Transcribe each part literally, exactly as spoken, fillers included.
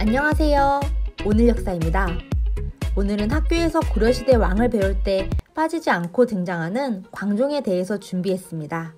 안녕하세요. 오늘 역사입니다. 오늘은 학교에서 고려시대 왕을 배울 때 빠지지 않고 등장하는 광종에 대해서 준비했습니다.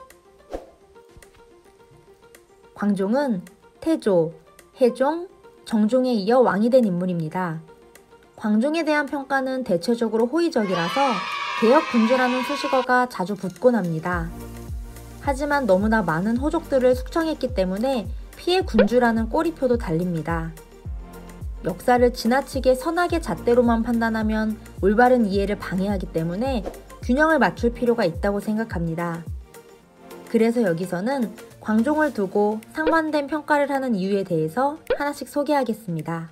광종은 태조, 해종, 정종에 이어 왕이 된 인물입니다. 광종에 대한 평가는 대체적으로 호의적이라서 개혁 군주라는 수식어가 자주 붙곤 합니다. 하지만 너무나 많은 호족들을 숙청했기 때문에 피해 군주라는 꼬리표도 달립니다. 역사를 지나치게 선악의 잣대로만 판단하면 올바른 이해를 방해하기 때문에 균형을 맞출 필요가 있다고 생각합니다. 그래서 여기서는 광종을 두고 상반된 평가를 하는 이유에 대해서 하나씩 소개하겠습니다.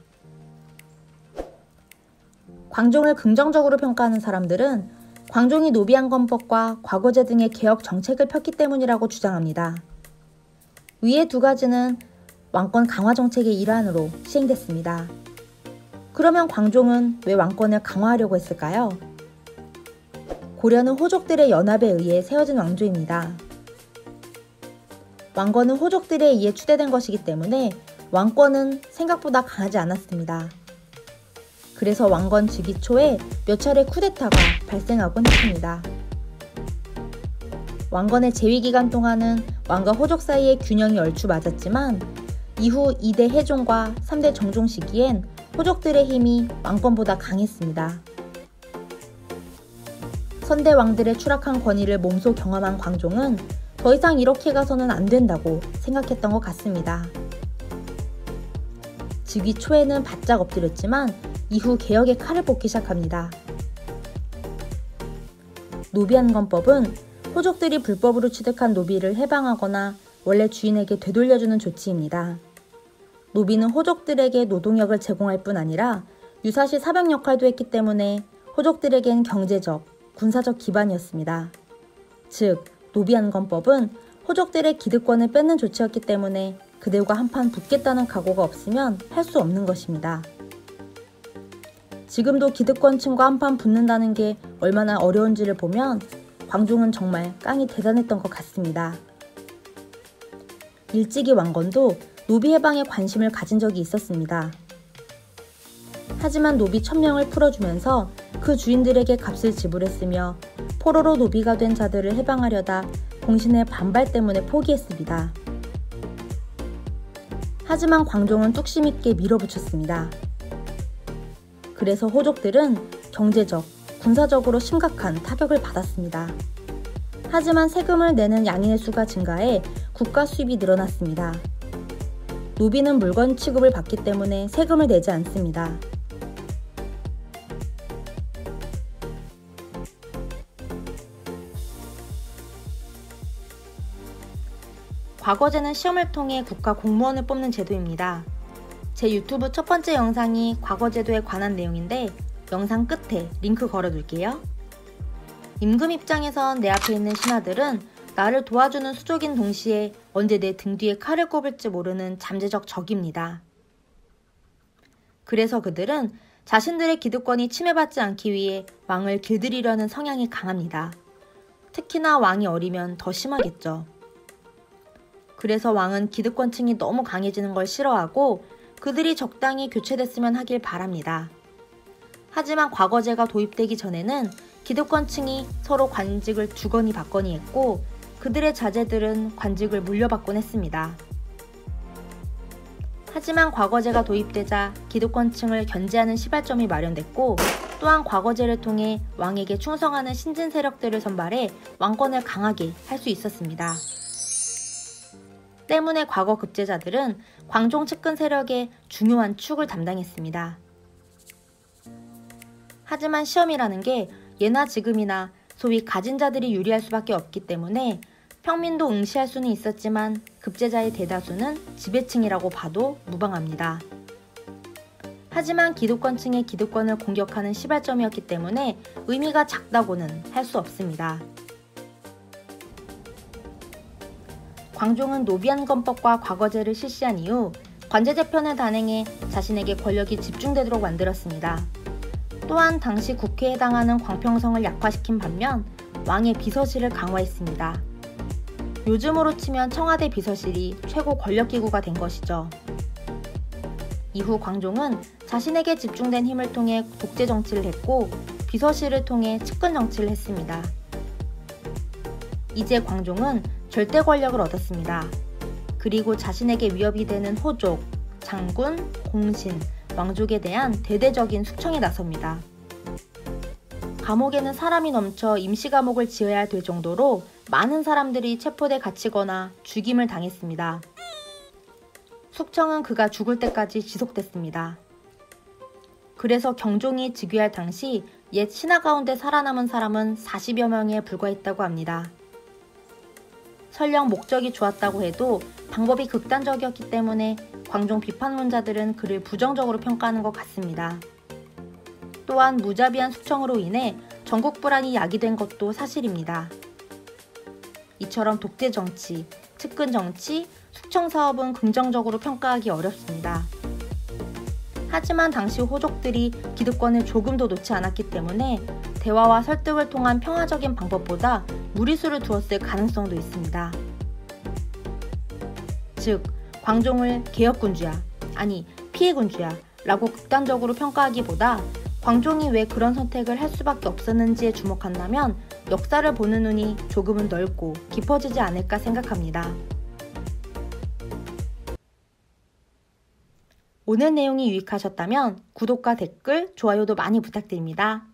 광종을 긍정적으로 평가하는 사람들은 광종이 노비안건법과 과거제 등의 개혁 정책을 폈기 때문이라고 주장합니다. 위의 두 가지는 왕권 강화 정책의 일환으로 시행됐습니다. 그러면 광종은 왜 왕권을 강화하려고 했을까요? 고려는 호족들의 연합에 의해 세워진 왕조입니다. 왕건은 호족들에 의해 추대된 것이기 때문에 왕권은 생각보다 강하지 않았습니다. 그래서 왕건 즉위 초에 몇 차례 쿠데타가 발생하곤 했습니다. 왕건의 재위 기간 동안은 왕과 호족 사이의 균형이 얼추 맞았지만 이후 이 대 해종과 삼 대 정종 시기엔 호족들의 힘이 왕권보다 강했습니다. 선대 왕들의 추락한 권위를 몸소 경험한 광종은 더 이상 이렇게 가서는 안 된다고 생각했던 것 같습니다. 즉위 초에는 바짝 엎드렸지만 이후 개혁의 칼을 뽑기 시작합니다. 노비안건법은 호족들이 불법으로 취득한 노비를 해방하거나 원래 주인에게 되돌려주는 조치입니다. 노비는 호족들에게 노동력을 제공할 뿐 아니라 유사시 사병 역할도 했기 때문에 호족들에겐 경제적, 군사적 기반이었습니다. 즉, 노비안건법은 호족들의 기득권을 뺏는 조치였기 때문에 그들과 한판 붙겠다는 각오가 없으면 할 수 없는 것입니다. 지금도 기득권층과 한판 붙는다는 게 얼마나 어려운지를 보면 광종은 정말 깡이 대단했던 것 같습니다. 일찍이 왕건도 노비 해방에 관심을 가진 적이 있었습니다. 하지만 노비 천 명을 풀어주면서 그 주인들에게 값을 지불했으며 포로로 노비가 된 자들을 해방하려다 공신의 반발 때문에 포기했습니다. 하지만 광종은 뚝심 있게 밀어붙였습니다. 그래서 호족들은 경제적, 군사적으로 심각한 타격을 받았습니다. 하지만 세금을 내는 양인의 수가 증가해 국가 수입이 늘어났습니다. 노비는 물건 취급을 받기 때문에 세금을 내지 않습니다. 과거제는 시험을 통해 국가 공무원을 뽑는 제도입니다. 제 유튜브 첫 번째 영상이 과거제도에 관한 내용인데 영상 끝에 링크 걸어둘게요. 임금 입장에선 내 앞에 있는 신하들은 나를 도와주는 수족인 동시에 언제 내 등 뒤에 칼을 꼽을지 모르는 잠재적 적입니다. 그래서 그들은 자신들의 기득권이 침해받지 않기 위해 왕을 길들이려는 성향이 강합니다. 특히나 왕이 어리면 더 심하겠죠. 그래서 왕은 기득권층이 너무 강해지는 걸 싫어하고 그들이 적당히 교체됐으면 하길 바랍니다. 하지만 과거제가 도입되기 전에는 기득권층이 서로 관직을 주거니 받거니 했고 그들의 자제들은 관직을 물려받곤 했습니다. 하지만 과거제가 도입되자 기득권층을 견제하는 시발점이 마련됐고 또한 과거제를 통해 왕에게 충성하는 신진 세력들을 선발해 왕권을 강하게 할 수 있었습니다. 때문에 과거 급제자들은 광종 측근 세력의 중요한 축을 담당했습니다. 하지만 시험이라는 게 예나 지금이나 소위 가진 자들이 유리할 수밖에 없기 때문에 평민도 응시할 수는 있었지만 급제자의 대다수는 지배층이라고 봐도 무방합니다. 하지만 기득권층의 기득권을 공격하는 시발점이었기 때문에 의미가 작다고는 할 수 없습니다. 광종은 노비안건법과 과거제를 실시한 이후 관제재편을 단행해 자신에게 권력이 집중되도록 만들었습니다. 또한 당시 국회에 해당하는 광평성을 약화시킨 반면 왕의 비서실을 강화했습니다. 요즘으로 치면 청와대 비서실이 최고 권력기구가 된 것이죠. 이후 광종은 자신에게 집중된 힘을 통해 독재 정치를 했고 비서실을 통해 측근 정치를 했습니다. 이제 광종은 절대 권력을 얻었습니다. 그리고 자신에게 위협이 되는 호족, 장군, 공신, 왕족에 대한 대대적인 숙청에 나섭니다. 감옥에는 사람이 넘쳐 임시감옥을 지어야 될 정도로 많은 사람들이 체포돼 갇히거나 죽임을 당했습니다. 숙청은 그가 죽을 때까지 지속됐습니다. 그래서 경종이 즉위할 당시 옛 신하 가운데 살아남은 사람은 사십여 명에 불과했다고 합니다. 설령 목적이 좋았다고 해도 방법이 극단적이었기 때문에 광종 비판론자들은 그를 부정적으로 평가하는 것 같습니다. 또한 무자비한 숙청으로 인해 전국 불안이 야기된 것도 사실입니다. 이처럼 독재 정치, 측근 정치, 숙청 사업은 긍정적으로 평가하기 어렵습니다. 하지만 당시 호족들이 기득권을 조금도 놓지 않았기 때문에 대화와 설득을 통한 평화적인 방법보다 무리수를 두었을 가능성도 있습니다. 즉, 광종을 개혁군주야, 아니 피해군주야 라고 극단적으로 평가하기보다 광종이 왜 그런 선택을 할 수밖에 없었는지에 주목한다면 역사를 보는 눈이 조금은 넓고 깊어지지 않을까 생각합니다. 오늘 내용이 유익하셨다면 구독과 댓글, 좋아요도 많이 부탁드립니다.